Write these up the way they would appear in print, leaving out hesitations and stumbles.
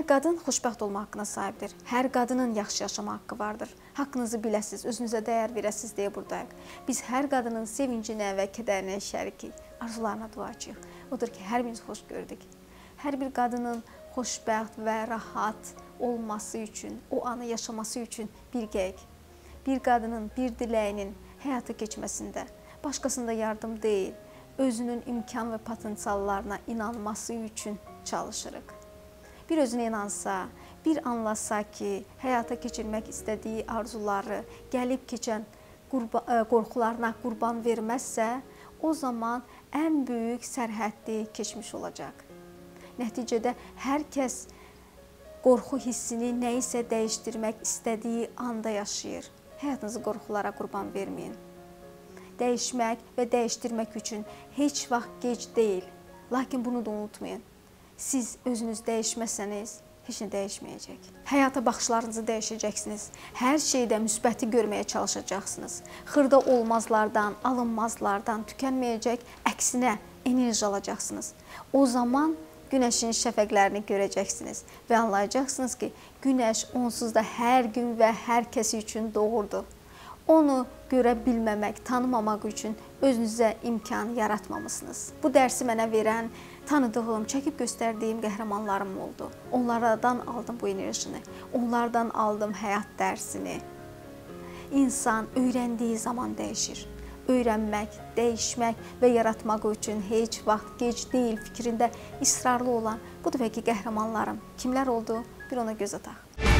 Hər qadın xoşbəxt olma haqqına sahibdir. Hər qadının yaxşı yaşama haqqı vardır. Haqqınızı biləsiz, özünüzə dəyər verəsiz deyə buradayıq. Biz hər qadının sevincinə və kədərinə şərikik, arzularına duacağıq. Odur ki, hər birimiz xoş gördük. Hər bir qadının xoşbəxt və rahat olması üçün, o anı yaşaması üçün birgəyik. Bir qadının, bir diləyinin həyata keçməsində başqasında yardım deyil, özünün imkan və potensiallarına inanması üçün çalışırıq. Bir özünə inansa, bir anlasa ki, həyata keçirmək istədiyi arzuları, gəlib keçən qorxularına qurban verməzsə, o zaman ən böyük sərhəddi keçmiş olacaq. Nəticədə hər kəs qorxu hissini nəyisə dəyişdirmək istədiyi anda yaşayır. Həyatınızı qorxulara qurban verməyin. Dəyişmək və dəyişdirmək üçün heç vaxt gec deyil. Lakin bunu da unutmayın. Siz özünüz dəyişməsəniz, heç nə dəyişməyəcək. Həyata baxışlarınızı dəyişəcəksiniz. Hər şeydə müsbəti görməyə çalışacaqsınız. Xırda olmazlardan, alınmazlardan tükənməyəcək, əksinə enerji alacaqsınız. O zaman günəşin şəfəqlərini görəcəksiniz və anlayacaqsınız ki, günəş onsuz da hər gün və hər kəs üçün doğurdur. Onu görə bilməmək, tanımamaq üçün özünüzə imkan yaratmamışsınız. Bu dərsi mənə verən, tanıdığım, çəkib göstərdiyim qəhrəmanlarım oldu. Onlardan aldım bu enerjini, onlardan aldım həyat dərsini. İnsan öyrəndiyi zaman dəyişir. Öyrənmək, dəyişmək və yaratmaq üçün heç vaxt gec deyil fikrində israrlı olan bu dəfəki qəhrəmanlarım kimlər oldu? Bir ona göz ataq.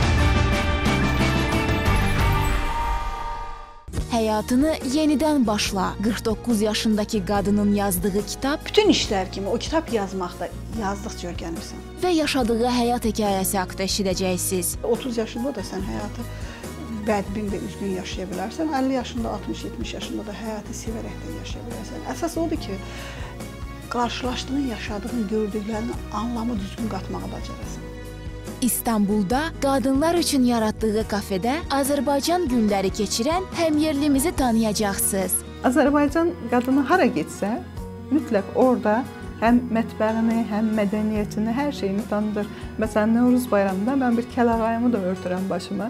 Həyatını yenidən başla. 49 yaşındakı qadının yazdığı kitab bütün işlər kimi o kitab yazmaqda yazdıqca öyrənirsən. Və yaşadığı həyat hekayəsi haqqında eşidəcəksiniz. 30 yaşında da sən həyatı bədbin və üzgün yaşaya bilərsən. 50 yaşında, 60-70 yaşında da həyatı sevərək də yaşaya bilərsən. Əsas odur ki, qarşılaşdığın, yaşadığın, gördüklərini anlamı düzgün qatmağa bacarasan. İstanbulda qadınlar üçün yaratdığı kafedə Azərbaycan günləri keçirən həmyerlimizi tanıyacaqsınız. Azərbaycan qadını hara getsə, mütləq orada həm mətbəxini, həm mədəniyyətini, hər şeyini tanıdır. Məsələn, Novruz bayramında mən bir kəlağayımı da örtürəm başıma.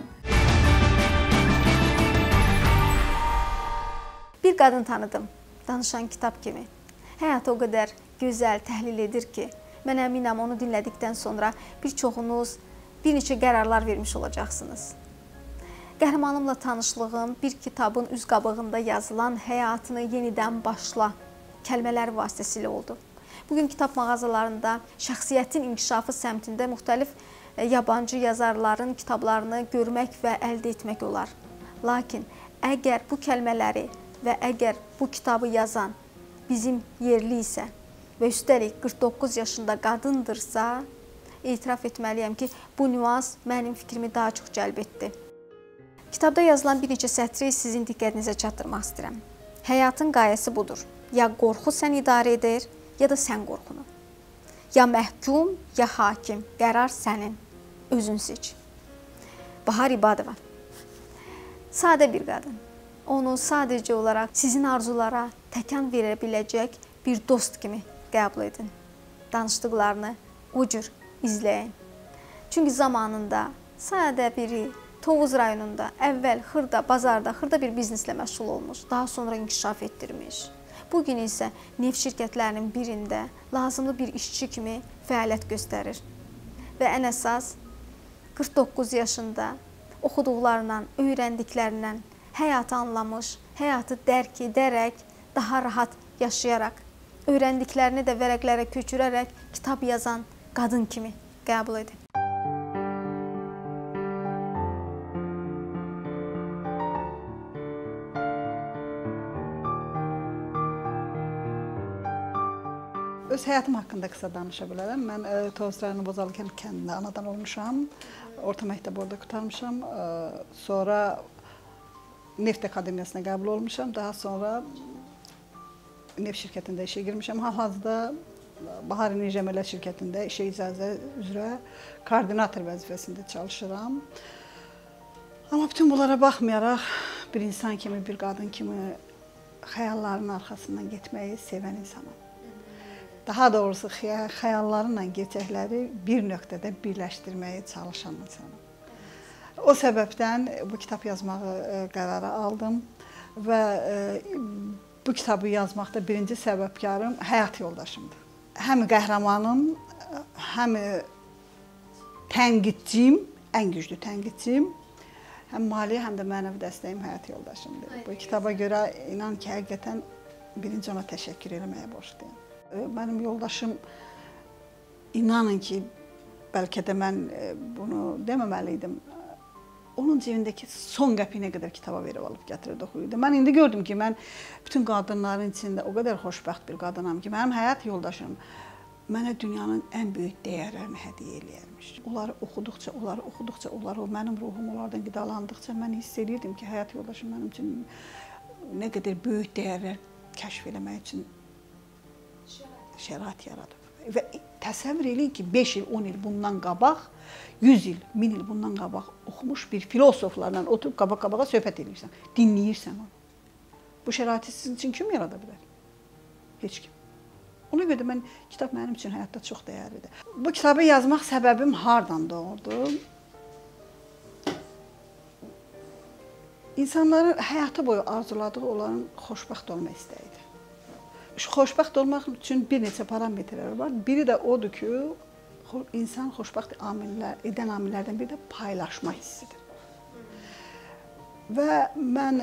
Bir qadın tanıdım, danışan kitab kimi. Həyat o qədər gözəl təhlil edir ki, mən əminəm onu dinlədikdən sonra bir çoxunuz bir neçə qərarlar vermiş olacaqsınız. Qəhrəmanımla tanışlığım bir kitabın üz qabığında yazılan həyatını yenidən başla kəlmələri vasitəsilə oldu. Bugün kitab mağazalarında şəxsiyyətin inkişafı səmtində müxtəlif yabancı yazarların kitablarını görmək və əldə etmək olar. Lakin əgər bu kəlmələri və əgər bu kitabı yazan bizim yerli isə və üstəlik 49 yaşında qadındırsa, etiraf etməliyəm ki, bu nüans mənim fikrimi daha çox cəlb etdi. Kitabda yazılan bir neçə sətri sizin diqqətinizə çatdırmaq istəyirəm. Həyatın qayəsi budur. Ya qorxu sən idarə edir, ya da sən qorxunu. Ya məhkum, ya hakim. Qərar sənin. Özün seç. Bahar İbadova. Sadə bir qadın. Onu sadəcə olaraq sizin arzulara təkan verə biləcək bir dost kimi qəbul edin. Danışdıqlarını o cür izləyin. Çünki zamanında sadə biri Tovuz rayonunda əvvəl xırda, bazarda xırda bir bizneslə məşğul olmuş, daha sonra inkişaf etdirmiş. Bugün isə neft şirkətlərinin birində lazımlı bir işçi kimi fəaliyyət göstərir. Və ən əsas 49 yaşında oxuduqlarından, öyrəndiklərindən həyatı anlamış, həyatı dərk edərək, daha rahat yaşayaraq, öyrəndiklərini də vərəqlərə köçürərək kitab yazan qadın kimi qəbul edin. Öz həyatım haqqında qısa danışa bilərəm. Mən Tovuz rayonu Bozalı kəndində anadan olmuşam. Orta məktəb orada qurtarmışam. Sonra Neft Akademiyasına qəbul olmuşam. Daha sonra neft şirkətində işə girmişəm. Hal-hazırda Bahar Enerji Əməliyyat şirkətində işə icazə üzrə koordinator vəzifəsində çalışıram. Amma bütün bunlara baxmayaraq bir insan kimi, bir qadın kimi xəyallarının arxasından getməyi sevən insanam. daha doğrusu xəyallarınla gerçəkləri bir nöqtədə birləşdirməyə çalışan insanam. O səbəbdən bu kitab yazmağı qərara aldım və bu kitabı yazmaqda birinci səbəbkarım həyat yoldaşımdır. Həm qəhrəmanım, həm tənqidçim, ən güclü tənqidçim, həm maliyyə, həm də mənəvi dəstəyim həyat yoldaşımdır. Bu kitaba görə inan ki, həqiqətən birinci ona təşəkkür eləməyə borcluyam. Mənim yoldaşım, inanın ki, bəlkə də mən bunu deməməliydim, onun cebindəki son qəpiyinə qədər kitaba verib alıb gətirib oxuyurdu. Mən indi gördüm ki, mən bütün qadınların içində o qədər xoşbəxt bir qadınam ki, mənim həyat yoldaşım mənə dünyanın ən böyük dəyərlərini hədiyyə eləyərmiş. Onları oxuduqca, o mənim ruhum onlardan qidalandıqca mən hiss edirdim ki, həyat yoldaşım mənim üçün nə qədər böyük dəyərlər kəşf eləmək üçün şərait yaradıb. Və təsəvvür eləyin ki, 5 il, 10 il bundan qabaq, 100 il, 1000 il bundan qabaq oxumuş bir filosoflarla oturub qabaq-qabağa söhbət edirsən, dinləyirsən onu. Bu şəraiti sizin üçün kim yarada bilər? Heç kim. Ona görə də kitab mənim üçün həyatda çox dəyərlidir. Bu kitabı yazmaq səbəbim hardan doğdu? İnsanların həyatı boyu arzuladığı onların xoşbəxt olma istəyidir. Xoşbəxt olmaq üçün bir neçə parametrlər var. Biri də odur ki, insan xoşbəxt edən amillərdən biri də paylaşma hissidir. Və mən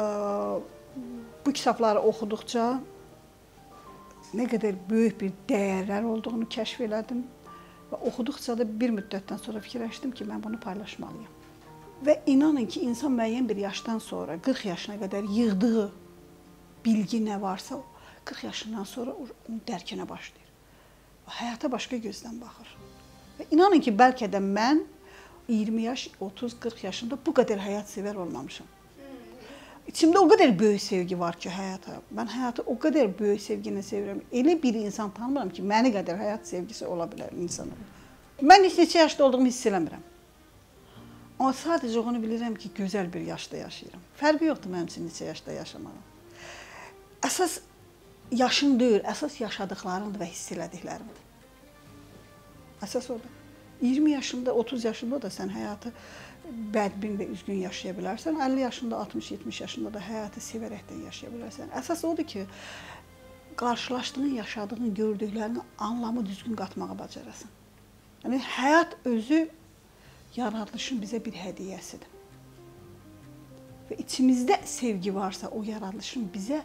bu kitabları oxuduqca nə qədər böyük bir dəyərlər olduğunu kəşf elədim və oxuduqca da bir müddətdən sonra fikirləşdim ki, mən bunu paylaşmalıyam. Və inanın ki, insan müəyyən bir yaşdan sonra, 40 yaşına qədər yığdığı bilgi nə varsa, 40 yaşından sonra onu dərkinə başlayır. Həyata başqa gözdən baxır. Və inanın ki, bəlkə də mən 20 yaş, 30-40 yaşında bu qədər həyat sevər olmamışam. İçimdə o qədər böyük sevgi var ki, həyata. Mən həyatı o qədər böyük sevginə sevirəm. Elə bir insan tanımıram ki, məni qədər həyat sevgisi ola bilər insanın. Mən neçə yaşda olduğumu hiss eləmirəm. Amma sadəcə onu bilirəm ki, gözəl bir yaşda yaşayıram. Fərqi yoxdur mənim üçün neçə yaşda yaşamağım. Əsas yaşın deyil, əsas yaşadıqlarımdır və hiss elədiklərimdir. Əsas odur. 20 yaşında, 30 yaşında da sən həyatı bədbin və üzgün yaşaya bilərsən. 50 yaşında, 60-70 yaşında da həyatı sevərəkdən yaşaya bilərsən. Əsas odur ki, qarşılaşdığın, yaşadığın, gördüklərini anlamı düzgün qatmağa bacarasan. Yəni, həyat özü yaradılışın bizə bir hədiyyəsidir. Və içimizdə sevgi varsa, o yaradılışın bizə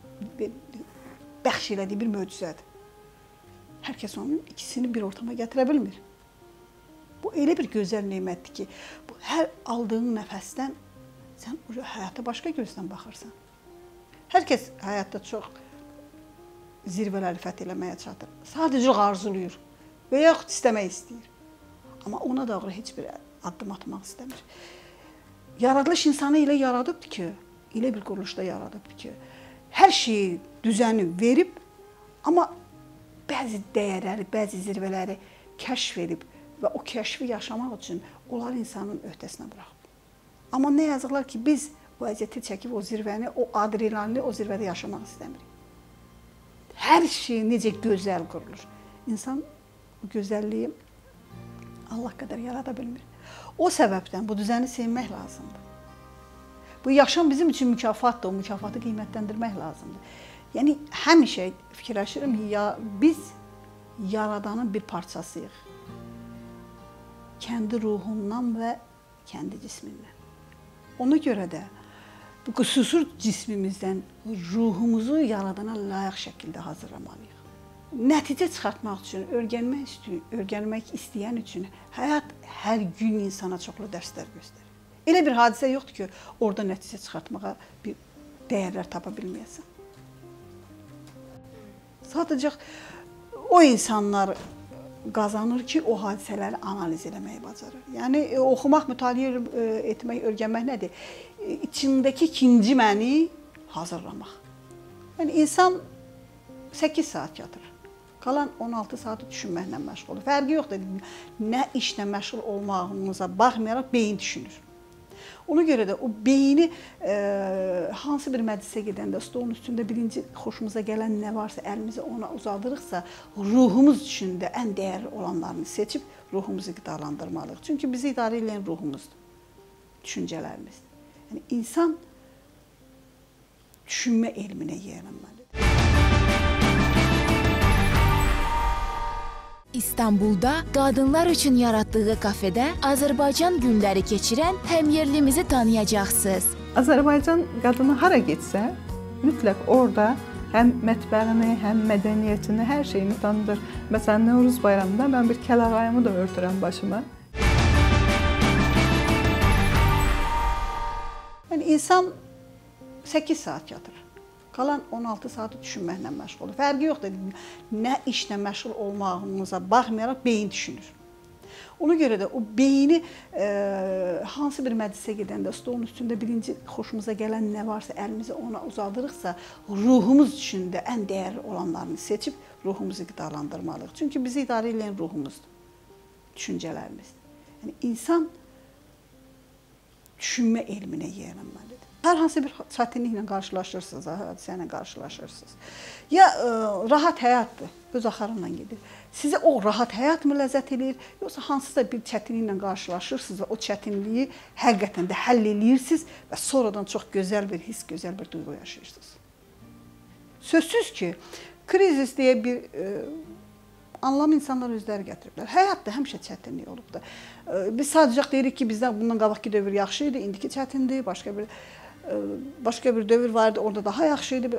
bəxş elədiyi bir möcüzədir. Hər kəs onun ikisini bir ortama gətirə bilmir. Bu elə bir gözəl nemətdir ki, hər aldığın nəfəsdən sən həyata başqa gözdən baxırsan. Hər kəs həyatda çox zirvələri fəth eləməyə çatır. Sadəcə arzuluyur və yaxud istəmək istəyir. Amma ona doğru heç bir addım atmaq istəmir. Yaradılış insanı elə yaradıbdır ki, elə bir quruluşda yaradıbdır ki, hər şeyi düzəni verib, amma bəzi dəyərləri, bəzi zirvələri kəşf edib və o kəşfi yaşamaq üçün onlar insanın öhdəsinə buraxıb. Amma nə yazıqlar ki, biz o əziyyəti çəkib o zirvəni, o adrenalini o zirvədə yaşamaq istəmirik. Hər şey necə gözəl qurulur. İnsan o gözəlliyi Allah qədər yarada bilmir. O səbəbdən bu düzəni sevmək lazımdır. Bu yaşam bizim üçün mükafatdır, o mükafatı qiymətləndirmək lazımdır. Yəni, həmişə fikirləşirəm ki, biz Yaradanın bir parçasıyıq. Kəndi ruhundan və kəndi cismindən. Ona görə də bu qüsursuz cismimizdən ruhumuzu Yaradana layiq şəkildə hazırlamalıyıq. Nəticə çıxartmaq üçün, öyrənmək istəyən üçün həyat hər gün insana çoxlu dərslər göstərir. Elə bir hadisə yoxdur ki, orada nəticə çıxartmağa bir dəyərlər tapa bilməyəsən. Sadəcə o insanlar qazanır ki, o hadisələri analiz eləməyi bacarır. Yəni, oxumaq, mütaliə etmək, öyrənmək nədir? İçindəki ikinci məni hazırlamaq. Yəni, insan 8 saat yatır. Qalan 16 saatı düşünməklə məşğul olur. Fərqi yoxdur. Nə işlə məşğul olmağımıza baxmayaraq beyin düşünür. Ona görə də o beyni hansı bir məclisə gedəndə stolun üstündə birinci xoşumuza gələn nə varsa, əlimizi ona uzadırıqsa, ruhumuz üçün də ən dəyərli olanlarını seçib ruhumuzu qidalandırmalıyıq. Çünki bizi idarə edən ruhumuzdur, düşüncələrimizdir. Yəni, insan düşünmə elminə yiyələnməlidir. İstanbulda qadınlar üçün yaratdığı kafedə Azərbaycan günləri keçirən həmyerlimizi tanıyacaqsınız. Azərbaycan qadını hara getsə, mütləq orada həm mətbəxini, həm mədəniyyətini, hər şeyini tanıdır. Məsələn, Novruz bayramında mən bir kəlağayımı da örtürəm başıma. Yəni, insan 8 saat yatır. Qalan 16 saatı düşünməklə məşğul olur. Fərqi yoxdur. Nə işlə məşğul olmağımıza baxmayaraq beyin düşünür. Ona görə də o beyni hansı bir məclisə gedəndə stolun üstündə birinci xoşumuza gələn nə varsa, əlimizi ona uzadırıqsa, ruhumuz üçün də ən dəyərli olanlarını seçib ruhumuzu qidalandırmalıyıq. Çünki bizi idarə edən ruhumuzdur, düşüncələrimizdir. Yəni, insan düşünmə elminə yiyələnməlidir. Hər hansı bir çətinliklə qarşılaşırsınız, hadisə ilə qarşılaşırsınız. Ya rahat həyatdır, öz axarınla gedir. Sizə o rahat həyat mı ləzzət edir, yoxsa hansısa bir çətinliklə qarşılaşırsınız və o çətinliyi həqiqətən də həll edirsiniz və sonradan çox gözəl bir hiss, gözəl bir duyğu yaşayırsınız. Sözsüz ki, krizis deyə bir anlam insanlar özləri gətiriblər. Həyatda həmişə çətinlik olubdur. Biz sadəcə deyirik ki, bizdən bundan qabaqki dövr yaxşı idi, indiki çətindir, başqa bir dövr vardı, orada daha yaxşı idi.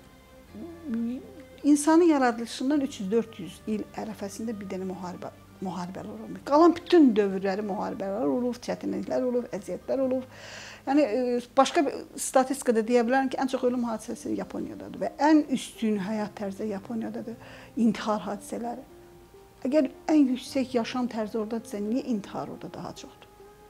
İnsanın yaradılışından 300-400 il ərəfəsində bir dənə müharibələr olmuş. Qalan bütün dövrləri müharibələr olub, çətinliklər olub, əziyyətlər olub. Yəni, başqa bir statistikada deyə bilərəm ki, ən çox ölüm hadisəsi Yaponiyadadır və ən üstün həyat tərzi Yaponiyadadır, intihar hadisələri. Əgər ən yüksək yaşam tərzi oradadırsa, niyə intihar orada daha çoxdur?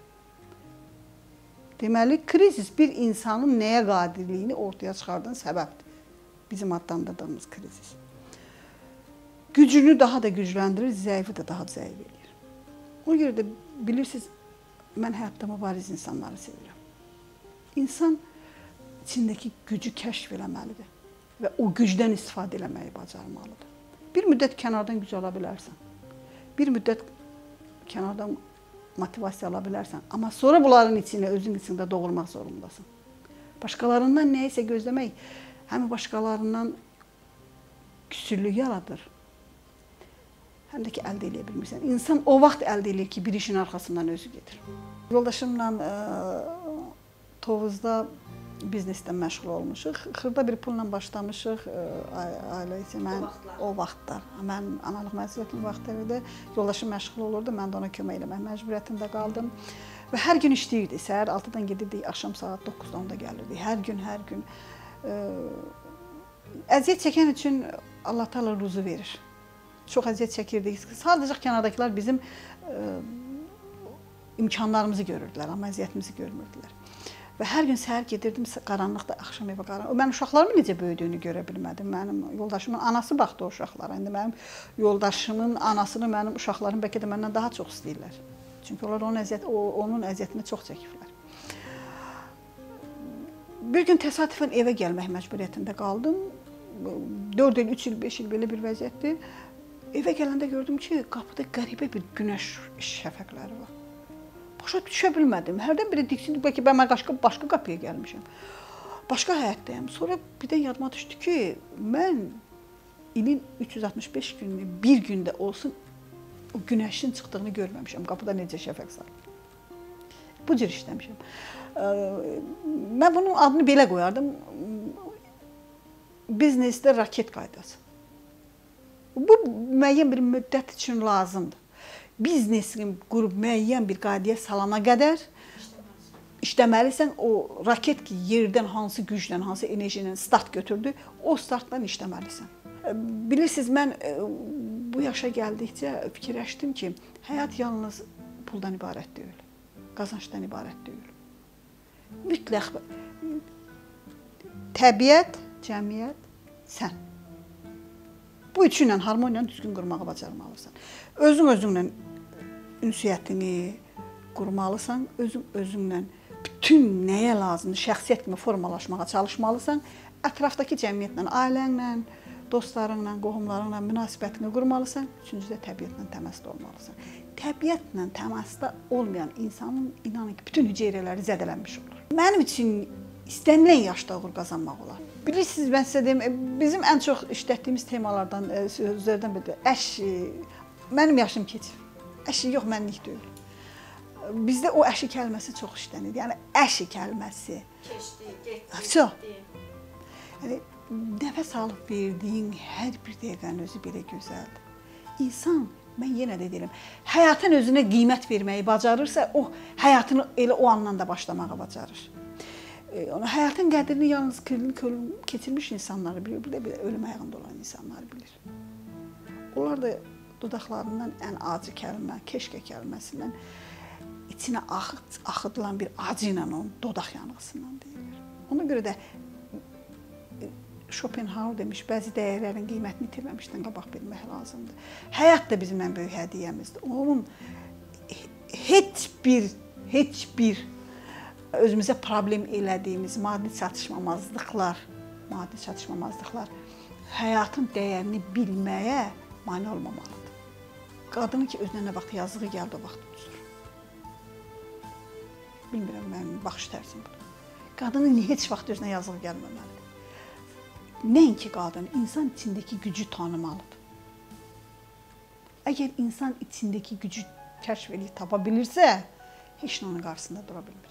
Deməli, krizis bir insanın nəyə qadirliyini ortaya çıxardan səbəbdir. Bizim adlandırdığımız krizis. Gücünü daha da gücləndirir, zəifi də daha zəif edir. Ona görə də bilirsiniz, mən həyatda mübariz insanları sevirəm. İnsan içindəki gücü kəşf eləməlidir və o gücdən istifadə eləməyi bacarmalıdır. Bir müddət kənardan güc ala bilərsən, bir müddət kənardan motivasiya ala bilərsən, amma sonra bunların içində, özün içində doğurmaq zorundasın. Başqalarından nəyisə gözləmək, həm başqalarından küsürlük yaradır, həm də ki, əldə eləyə bilmirsən. İnsan o vaxt əldə eləyir ki, bir işin arxasından özü gedir. Yoldaşımla Tovuzda biznesdən məşğul olmuşuq. Xırda bir pulla başlamışıq ailə üçün. Mən o vaxtlar, mən analıq məsuliyyətinin vaxtlarında yoldaşım məşğul olurdu, mən də ona kömək eləmək məcburiyyətində qaldım. Və hər gün işləyirdik, səhər 6-dan gedirdik, axşam saat 9-dan da gəlirdik. Hər gün. Əziyyət çəkən üçün Allah Teala ruzu verir. Çox əziyyət çəkirdik. Sadəcə kənardakılar bizim imkanlarımızı görürdülər, amma əziyyətimizi görmürdülər. Və hər gün səhər gedirdim, qaranlıqda, axşam evə qaranlıqda. Mən uşaqlarımın necə böyüdüyünü görə bilmədim. Mənim yoldaşımın anası baxdı o uşaqlara. İndi mənim yoldaşımın anasını mənim uşaqlarım bəlkə də məndən daha çox istəyirlər. Çünki onlar onun əziyyətini çox çəkiblər. Bir gün təsadüfən evə gəlmək məcburiyyətində qaldım. 4 il, 3 il, 5 il belə bir vəziyyətdir. Evə gələndə gördüm ki, qapıda qəribə bir günəş şəfəqləri var. Başa düşə bilmədim. Hərdən biri diksindim, bəlkə mən başqa qapıya gəlmişəm. Başqa həyətdəyəm. Sonra birdən yadıma düşdü ki, mən ilin 365 gününü bir gündə olsun o günəşin çıxdığını görməmişəm. Qapıda necə şəfəq salır. Bu cür işləmişəm. Mən bunun adını belə qoyardım. Biznesdə raket qaydası. Bu müəyyən bir müddət üçün lazımdır. Biznesini qurub müəyyən bir qaydaya salana qədər işləməlisən. O raket ki, yerdən hansı güclə, hansı enerjilə start götürdü, o startdan işləməlisən. Bilirsiniz, mən bu yaşa gəldikcə fikirləşdim ki, həyat yalnız puldan ibarət deyil, qazançdan ibarət deyil. Mütləq təbiət, cəmiyyət, sən. Bu üçü ilə harmoniyanı düzgün qurmağı bacarmalısan. Özünlə ünsiyyətini qurmalısan, özünlə bütün nəyə lazımdır, şəxsiyyət kimi formalaşmağa çalışmalısan, ətrafdakı cəmiyyətlə, ailənlə, dostlarınla, qohumlarınla münasibətini qurmalısan, üçüncüdə təbiətlə təmasda olmalısan. Təbiətlə təmasda olmayan insanın inanın ki, bütün hüceyrələri zədələnmiş olur. Mənim üçün istənilən yaşda uğur qazanmaq olar. Bilirsiniz, mən sizə deyim, bizim ən çox işlətdiyimiz temalardan, sözlərdən biri mənim yaşım keçir. Əşi yox, mənlik deyil. Bizdə o əşi kəlməsi çox işlənir. Yəni, əşi kəlməsi. Keçdi, getdi, getdi. Yəni, nəfəs alıb verdiyin hər bir dəqiqənin özü belə gözəldir. İnsan, mən yenə də deyirəm, həyatın özünə qiymət verməyi bacarırsa, o həyatını elə o andan da başlamağa bacarır. Həyatın qədrini yalnız keçirmiş insanları bilir, bir də ölüm ayağında olan insanlar bilir. Onlar da dodaqlarından ən acı kəlmə, keşkə kəlməsindən içinə axıdılan bir acı ilə onun dodaq yanğısından deyilir. Ona görə də Schopenhauer demiş, bəzi dəyərlərin qiymətini itirməmişdən qabaq bilmək lazımdır. Həyat da bizim ən böyük hədiyyəmizdir. Onun heç bir özümüzə problem elədiyimiz maddi çatışmamazlıqlar həyatın dəyərini bilməyə mane olmamalıdır. Qadının ki, özünə nə vaxt yazığı gəldi, o vaxt tutulur. Bilmirəm, mənim baxış tərzim budur. Qadının heç vaxt özünə yazığı gəlməməlidir. Nəinki qadın, insan içindəki gücü tanımalıdır. Əgər insan içindəki gücü kəşf edib tapa bilirsə, heç nə onun qarşısında dura bilmir.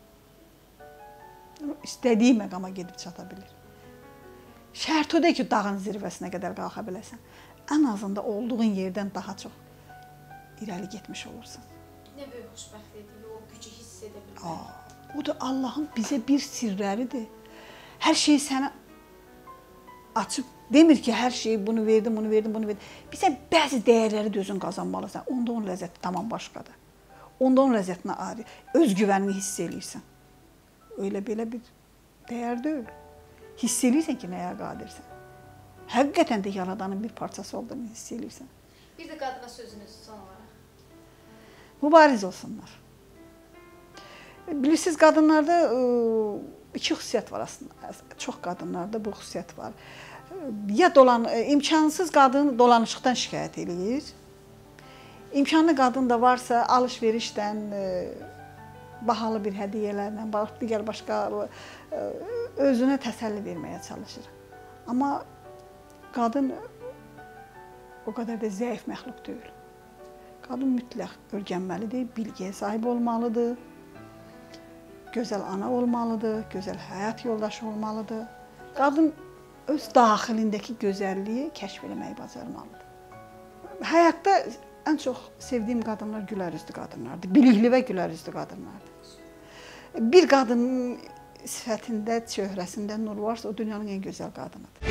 İstədiyi məqama gedib çata bilir. Şərt o deyil ki, dağın zirvəsinə qədər qalxa biləsən. Ən azında olduğun yerdən daha çox irəli getmiş olursan. Nə böyük xoşbəxtlikdir, o gücü hiss edə bilmək. O da Allahın bizə bir sirləridir. Hər şeyi sənə açıb demir ki, hər şeyi bunu verdim. Bizə bəzi dəyərləri də özün qazanmalısan. Onda onun ləzzəti tamam başqadır. Onda onun ləzzətinə ayrı, özgüvənini hiss eləyirsən. Öyle belə bir dəyər deyil. Hiss eləyirsən ki, nəyə qadirsən. Həqiqətən də yaradanın bir parçası olduğunu hiss eləyirsən. Bir də qadına sözünüz son olaraq. Mübariz olsunlar. Bilirsiniz, qadınlarda iki xüsusiyyət var aslında. Çox qadınlarda bu xüsusiyyət var. Ya imkansız qadın dolanışıqdan şikayət eləyir. İmkanlı qadın da varsa alış-verişdən, bahalı bir hədiyyələrlə, digər başqa özünə təsəlli verməyə çalışır. Amma qadın o qədər də zəif məxluq deyil. Qadın mütləq öyrənməlidir, bilgiyə sahib olmalıdır, gözəl ana olmalıdır, gözəl həyat yoldaşı olmalıdır. Qadın öz daxilindəki gözəlliyi kəşf etməyi bacarmalıdır. Həyatda ən çox sevdiyim qadınlar gülərüzlü qadınlardır, bilikli və gülərüzlü qadınlardır. Bir qadının sifətində, çöhrəsində nur varsa, o dünyanın ən gözəl qadınıdır.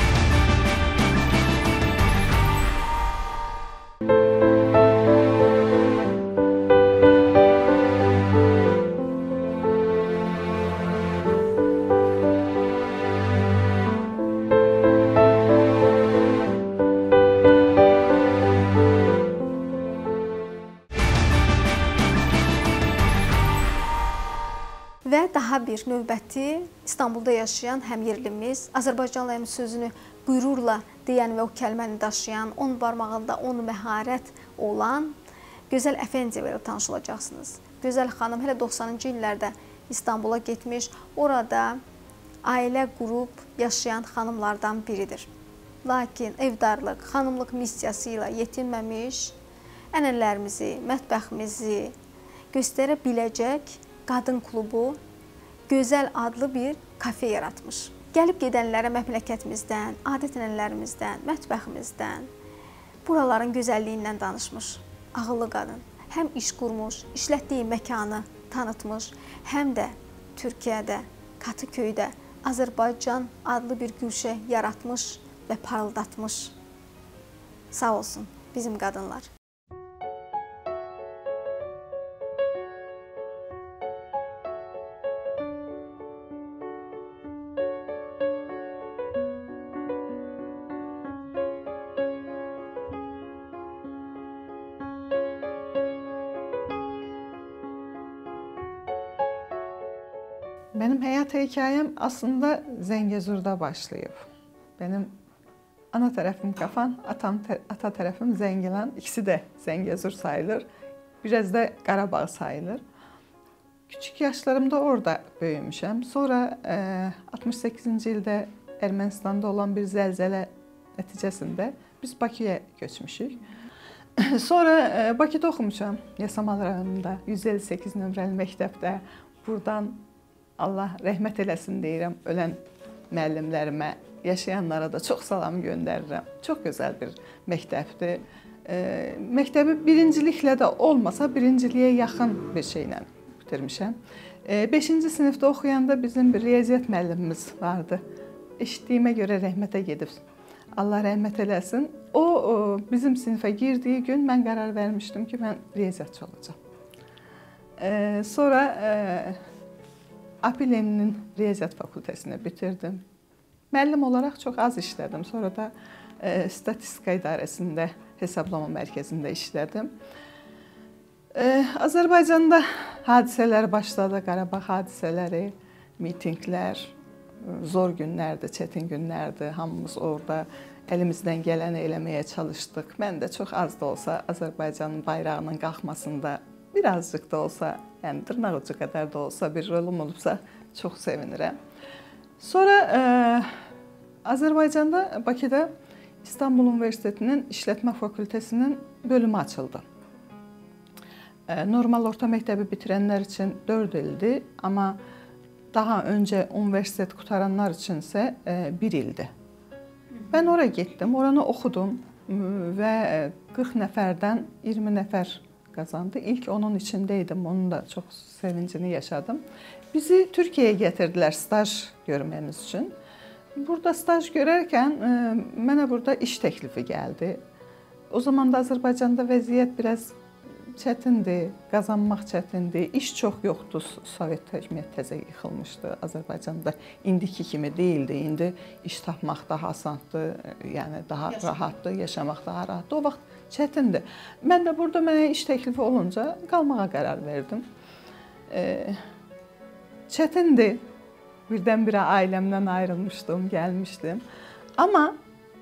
Və daha bir növbəti İstanbulda yaşayan həmyerlimiz, Azərbaycanlı sözünü qürurla deyən və o kəlməni daşıyan, onun barmağında onu məharət olan Gözəl Əfəndiyeva ilə tanış olacaqsınız. Gözəl xanım hələ 90-cı illərdə İstanbula getmiş, orada ailə qurub yaşayan xanımlardan biridir. Lakin evdarlıq, xanımlıq missiyası ilə yetinməmiş, ənənələrimizi, mətbəximizi göstərə biləcək qadın klubu Gözəl adlı bir kafe yaratmış. Gəlib gedənlərə məmləkətimizdən, adət-ənənələrimizdən, mətbəximizdən, buraların gözəlliyindən danışmış. Ağıllı qadın. Həm iş qurmuş, işlətdiyi məkanı tanıtmış, həm də Türkiyədə, Katıköydə Azərbaycan adlı bir güşə yaratmış və parıldatmış. Sağ olsun bizim qadınlar. Benim həyat hekayem aslında Zəngəzurda başlayıb. Benim ana tərəfim Qafan, ata tərəfim Zəngilan. İkisi də Zəngəzur sayılır. Biraz da Qarabağ sayılır. Küçük yaşlarımda orada böyümüşəm. Sonra 68-ci ildə Ermənistanda olan bir zəlzələ nəticəsində biz Bakıya köçmüşük. Sonra Bakıda oxumuşam, Yasamal rayonunda, 158 nömrəli məktəbdə. Buradan Allah rəhmət eləsin deyirəm ölən müəllimlərimə, yaşayanlara da çox salam göndərirəm. Çox gözəl bir məktəbdir. Məktəbi birinciliklə də olmasa, birinciliyə yaxın bir şeylə bitirmişəm. 5-ci sinifdə oxuyanda bizim bir riyaziyyat müəllimimiz vardı. Eşitdiyimə görə rəhmətə gedib. Allah rəhmət eləsin. O bizim sinifə girdiyi gün mən qərar vermişdim ki, mən riyaziyyatçı olacağam. Sonra Apileninin riyaziyyat fakültəsini bitirdim. Müəllim olaraq çox az işlədim. Sonra da statistika idarəsində, hesablama mərkəzində işlədim. Azərbaycanda hadisələr başladı, Qarabağ hadisələri, mitinqlər, zor günlərdir, çətin günlərdir. Hamımız orada əlimizdən gələni eləməyə çalışdıq. Mən də çox az da olsa Azərbaycanın bayrağının qalxmasında birazcık da olsa, yəni dırnaq ucu qədər də olsa bir rolum olubsa çox sevinirəm. Sonra Azərbaycanda, Bakıda İstanbul Universitetinin İşlətmə Fakültəsinin bölümü açıldı. Normal orta məktəbi bitirənlər üçün 4 ildir, amma daha öncə universitet qutaranlar üçünsə 1 ildir. Mən ora getdim, oranı oxudum və 40 nəfərdən 20 nəfər qazandı. İlk onun içindeydim, onun da çox sevincini yaşadım. Bizi Türkiyəyə gətirdilər staj görməyimiz üçün. Burada staj görərkən mənə burada iş təklifi gəldi. O zaman da Azərbaycanda vəziyyət biraz çətindir, qazanmaq çətindir, iş çox yoxdur. Sovet hökumət təzə yıxılmışdı Azərbaycanda. İndiki kimi deyildi. İndi iş tapmaq daha asandır, yəni daha rahatdır, yaşamaq daha rahatdır. O vaxt çətindir. Mən də burada mənə iş təklifi olunca qalmağa qərar verdim. Çətindir. Birdən-birə ailəmdən ayrılmışdım, gəlmişdim. Amma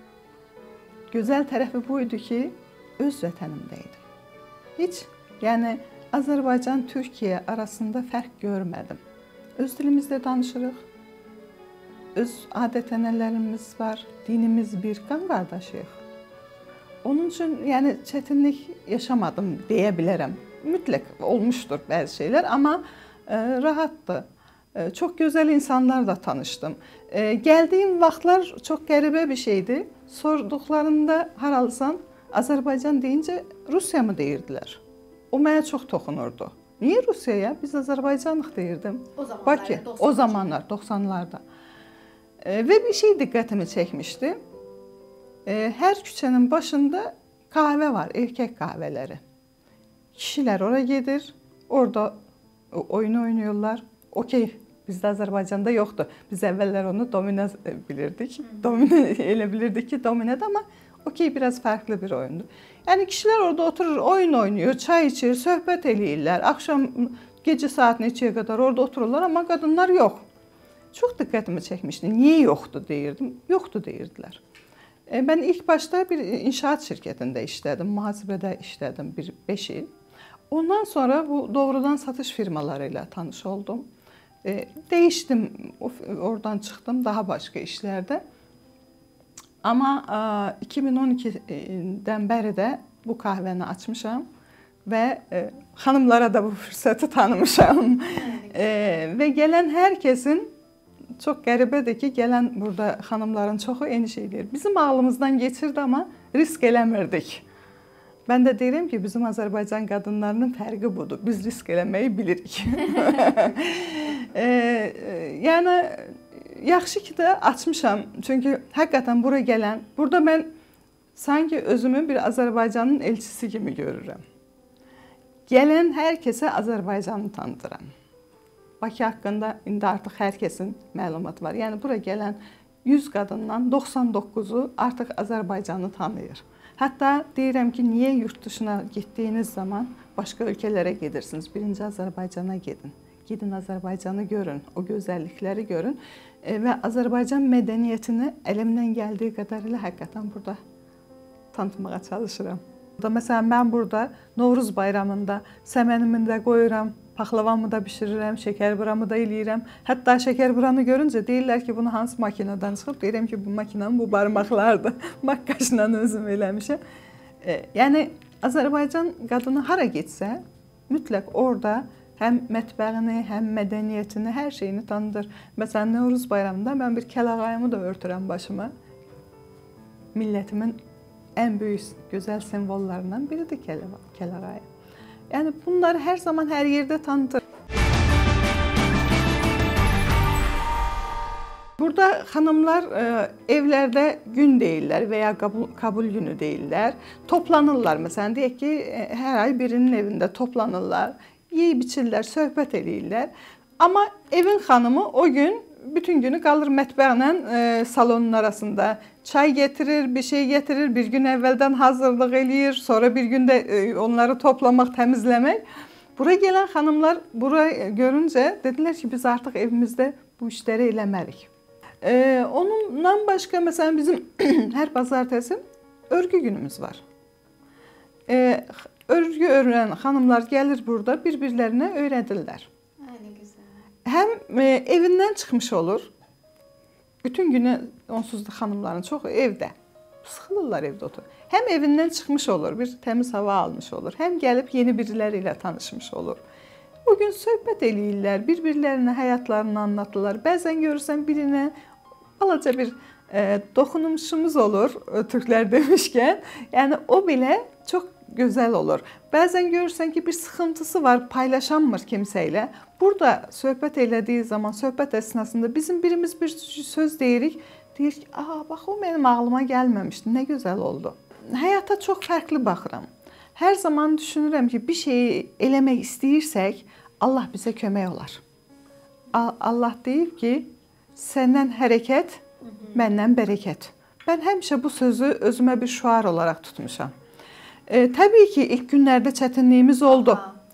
gözəl tərəfi bu idi ki, öz vətənimdə idim. Heç, yəni Azərbaycan, Türkiyə arasında fərq görmədim. Öz dilimizdə danışırıq, öz adət-ənənələrimiz var, dinimiz bir, qan qardaşıyıq. Onun üçün yəni çətinlik yaşamadım deyə bilərəm. Mütləq olmuşdur bəzi şeylər, amma rahatdır. Çox gözəl insanlar da tanışdım. Gəldiyim vaxtlar çox qəribə bir şeydi. Sorduqlarında haralısan, Azərbaycan deyincə Rusiya mı deyirdilər? O mənə çox toxunurdu. Niyə Rusiyaya? Biz Azərbaycanlıq deyirdim. Bakı, o zamanlar, 90'larda. Və bir şey diqqətimi çəkmişdi. Hər küçənin başında kahve var, erkək kahveləri. Kişilər ora gedir, orada oyun oynuyorlar. Okey, bizdə Azərbaycanda yoxdur. Biz əvvəllər onu domino bilirdik. Domino elə bilirdik ki, dominodur, amma okey, biraz fərqli bir oyundur. Yəni kişilər orada oturur, oyun oynuyor, çay içir, söhbət eləyirlər. Axşam gecə saat neçəyə qədər orada otururlar, amma qadınlar yox. Çox diqqətimi çəkmişdi. Niyə yoxdur deyirdim. Yoxdur deyirdilər. Mən ilk başda bir inşaat şirkətində işlədim, mühasibədə işlədim 5 il. Ondan sonra bu doğrudan satış firmaları ilə tanış oldum. Değişdim, oradan çıxdım daha başqa işlərdə. Amma 2012-dən bəri də bu kahvəni açmışam və xanımlara da bu fürsəti tanımışam. Və gələn hər kəsin, çox qəribədir ki, gələn burada xanımların çoxu eyni şey deyir. Bizim ağlımızdan geçirdi, amma risk eləmirdik. Mən də deyirəm ki, bizim Azərbaycan qadınlarının fərqi budur. Biz risk eləməyi bilirik. Yəni, yaxşı ki də açmışam. Çünki həqiqətən bura gələn, burada mən sanki özümü bir Azərbaycanın elçisi kimi görürəm. Gələn hər kəsə Azərbaycanı tanıdıram. Bakı haqqında indi artıq hər kəsin məlumat var. Yəni, bura gələn 100 qadından 99'u artıq Azərbaycanı tanıyır. Hətta deyirəm ki, niyə yurt dışına getdiyiniz zaman başqa ölkələrə gedirsiniz? Birinci Azərbaycana gedin. Gedin Azərbaycanı görün, o gözəllikləri görün və Azərbaycan mədəniyyətini əlimdən gəldiyi qədərilə həqiqətən burada tanıtmağa çalışıram. Məsələn, mən burada Novruz bayramında səmənimi də qoyuram, paxlavamı da bişirirəm, şəkərburamı da eləyirəm. Hətta şəkərburanı görüncə deyirlər ki, bunu hansı makinədən çıxıb? Deyirəm ki, bu makinanın bu barmaqlardır. Makkaşla özüm eləmişəm. Yəni, Azərbaycan qadını hara getsə, mütləq orada həm mətbəğini, həm mədəniyyətini, hər şeyini tanıdır. Məsələn, Novruz bayramında mən bir kəlağayımı da örtürəm başıma. Millətimin ən böyük gözəl simvollarından biridir kəlağayı. Yəni, bunları hər zaman, hər yerdə tanıdır. Burada xanımlar evlərdə gün deyirlər və ya qabul günü deyirlər. Toplanırlar. Məsələn, deyək ki, hər ay birinin evində toplanırlar. Yeyib içirlər, söhbət eləyirlər. Amma evin xanımı o gün bütün günü qalır mətbəqlə salonun arasında. Çay getirir, bir şey getirir, bir gün əvvəldən hazırlıq eləyir, sonra bir gün də onları toplamaq, təmizləmək. Bura gələn xanımlar bura görüncə dedilər ki, biz artıq evimizdə bu işləri eləmərik. Onunla başqa, məsələn, bizim hər bazartəsi örgü günümüz var. Örgü örən xanımlar gəlir burada, bir-birlərinə öyrədirlər. Həm evindən çıxmış olur, bütün günü onsuz da xanımların çoxu evdə, sıxılırlar evdə otur. Həm evindən çıxmış olur, bir təmiz hava almış olur, həm gəlib yeni biriləri ilə tanışmış olur. Bugün söhbət eləyirlər, bir-birlərinə həyatlarını anlatırlar. Bəzən görürsən birinə balaca bir doxunuşumuz olur, türklər demişkən. Yəni o belə çox gözəl olur. Bəzən görürsən ki, bir sıxıntısı var, paylaşanmır kimsə ilə. Burada söhbət elədiyi zaman, söhbət əsnasında bizim birimiz bir söz deyirik. Deyir ki, bax o mənim ağlıma gəlməmişdi, nə gözəl oldu. Həyata çox fərqli baxıram. Hər zaman düşünürəm ki, bir şeyi eləmək istəyirsək, Allah bizə kömək olar. Allah deyib ki, səndən hərəkət, məndən bərəkət. Mən həmişə bu sözü özümə bir şüar olaraq tutmuşam. Təbii ki, ilk günlərdə çətinliyimiz oldu.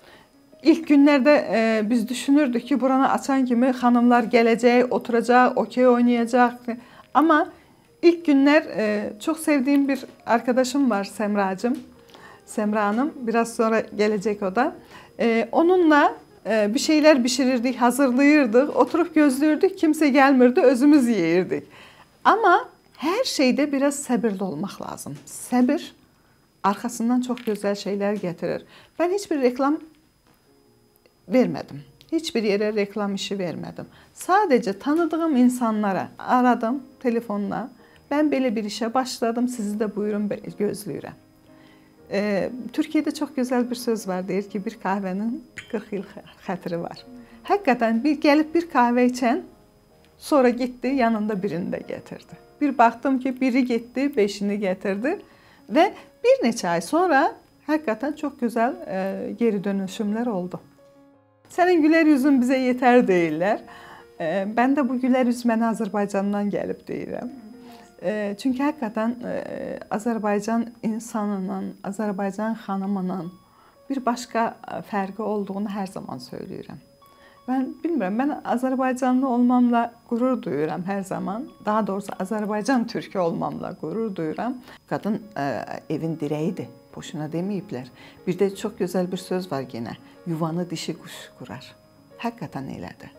İlk günlərdə biz düşünürdük ki, buranı açan kimi xanımlar gələcək, oturacaq, okey oynayacaq. Amma ilk günlər çox sevdiyim bir arkadaşım var, Səmracığım. Səmra Hanım, biraz sonra gələcək o da. Onunla bir şeylər bişirirdik, hazırlayırdıq, oturup gözlüyürdük, kimsə gəlmirdi, özümüz yeyirdik. Amma hər şeydə biraz səbirli olmaq lazım. Səbir arkasından çox gözəl şeylər gətirir. Mən heç bir reklam vermədim. Heç bir yerə reklam işi vermədim. Sadəcə tanıdığım insanlara aradım telefonla. Mən belə bir işə başladım, sizi də buyurun gözləyirəm. Türkiyədə çox gözəl bir söz var, deyir ki, bir kahvənin 40 il xətri var. Həqiqətən gəlib bir kahvə içən, sonra getdi, yanında birini də gətirdi. Bir baxdım ki, biri getdi, 5'ini gətirdi və bir neçə ay sonra həqiqətən çox gözəl geri dönüşümlər oldu. Sənin gülər yüzün bizə yetər deyirlər. Mən də bu gülər yüz mənə Azərbaycandan gəlib deyirəm. Çünki həqiqətən Azərbaycan insanının, Azərbaycan xanımının bir başqa fərqi olduğunu hər zaman söyləyirəm. Mən bilmirəm, mən Azərbaycanlı olmamla qürur duyuram hər zaman. Daha doğrusu Azərbaycan türkü olmamla qürur duyuram. Qadın evin dirəyidir, boşuna deməyiblər. Bir də çox gözəl bir söz var yenə, yuvanı dişi quş qurar. Həqiqətən elədir.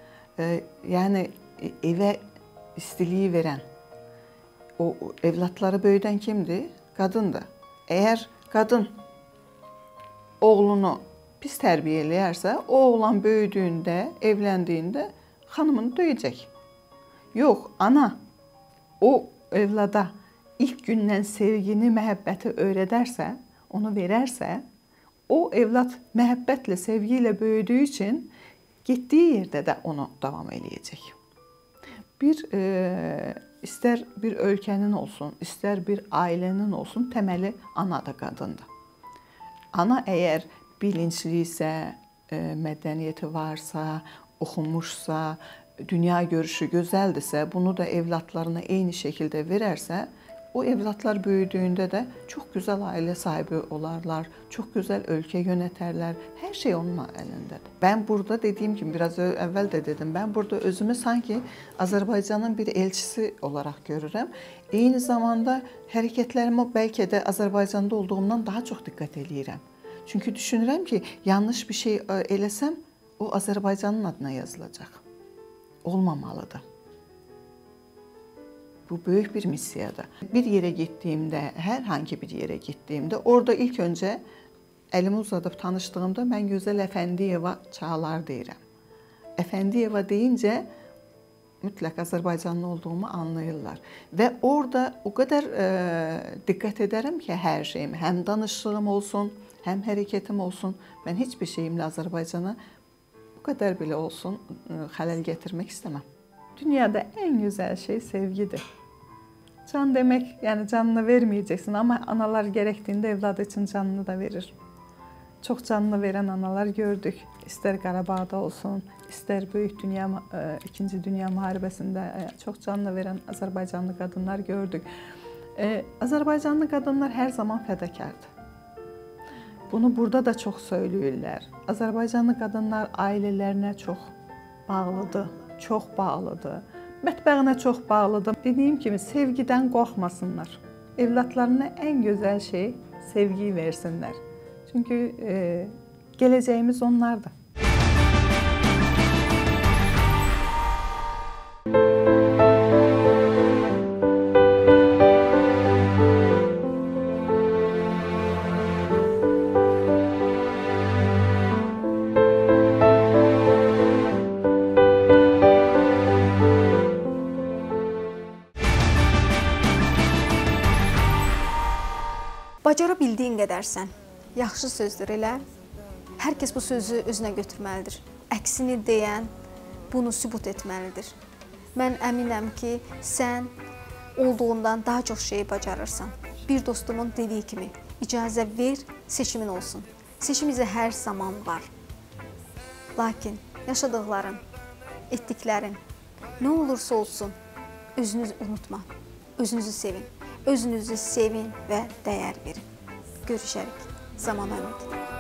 Yəni evə istiliyi verən, o evlatları böyüdən kimdir? Qadındır. Əgər qadın oğlunu pis tərbiyə eləyərsə, o oğlan böyüdüyündə, evləndiyində xanımını döyəcək. Yox, ana o evlada ilk gündən sevgini, məhəbbəti öyrədərsə, onu verərsə, o evlad məhəbbətlə, sevgi ilə böyüdüyü üçün getdiyi yerdə də onu davam eləyəcək. İstər bir ölkənin olsun, istər bir ailənin olsun, təməli ana da qadındır. Ana əgər bilinçli isə, mədəniyyəti varsa, oxumuşsa, dünya görüşü gözəldirsə, bunu da evlatlarına eyni şəkildə verərsə, o evlatlar böyüdüyündə də çox gözəl ailə sahibi olarlar, çox gözəl ölkə yönətərlər. Hər şey onun əlindədir. Ben burada dediyim kimi, biraz əvvəl də dedim, ben burada özümü sanki Azərbaycanın bir elçisi olaraq görürəm. Eyni zamanda hərəkətlərimə bəlkə də Azərbaycanda olduğumdan daha çox diqqət eləyirəm. Çünki düşünürəm ki, yanlış bir şey eləsəm, o Azərbaycanın adına yazılacaq. Olmamalıdır. Bu böyük bir missiyadır. Bir yerə getdiyimdə, hər hangi bir yerə getdiyimdə, orada ilk öncə əlimi uzadıb tanışdığımda mən Gözəl Əfəndiyeva Çağlar deyirəm. Əfəndiyeva deyincə mütləq Azərbaycanlı olduğumu anlayırlar. Və orada o qədər diqqət edərəm ki, hər şeyim, həm danışığım olsun, həm hərəkətim olsun, mən heç bir şeyimlə Azərbaycana bu qədər belə olsun xələl gətirmək istəməm. Dünyada en güzel şey sevgidir. Can demek, yani canını vermeyeceksin ama analar gerektiğinde evladı için canını da verir. Çok canını veren analar gördük. İster Qarabağda olsun, ister Böyük Dünya, 2. Dünya Müharibəsində çok canını veren Azərbaycanlı qadınlar gördük. Azərbaycanlı qadınlar her zaman fədakardır. Bunu burada da çok söylüyorlar. Azərbaycanlı qadınlar ailələrinə çox bağlıdır. Çox bağlıdır. Mətbəğinə çox bağlıdır. Dediyim kimi sevgidən qorxmasınlar. Evlatlarına en gözəl şey sevgiyi versinlər. Çünki gələcəyimiz onlardır. Bacara bildiyin qədərsən. Yaxşı sözdür elə. Hər kəs bu sözü özünə götürməlidir. Əksini deyən bunu sübut etməlidir. Mən əminəm ki, sən olduğundan daha çox şeyi bacarırsan. Bir dostumun dediyi kimi, icazə ver, seçimin olsun. Seçim bizə hər zaman var. Lakin yaşadıqların, etdiklərin nə olursa olsun, özünüzü unutma, özünüzü sevin. Özünüzü sevin və dəyər verin. Görüşərik. Zaman ümid.